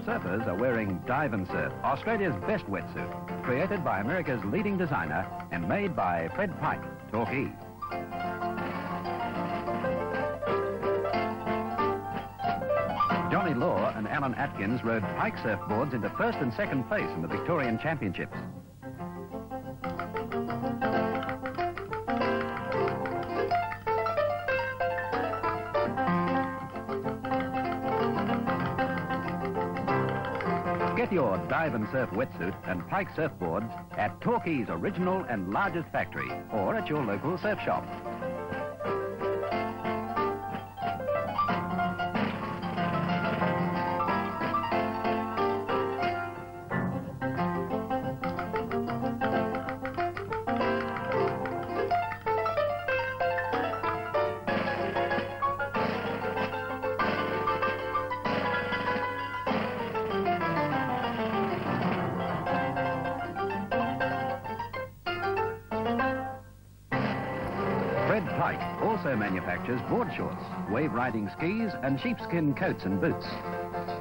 surfers are wearing Dive and Surf, Australia's best wetsuit, created by America's leading designer and made by Fred Pyke, Torquay. Johnny Law and Alan Atkins rode Pyke Surfboards into first and second place in the Victorian Championships. Get your Dive and Surf wetsuit and Pyke Surfboards at Torquay's original and largest factory or at your local surf shop. Fred Pyke also manufactures board shorts, wave riding skis and sheepskin coats and boots.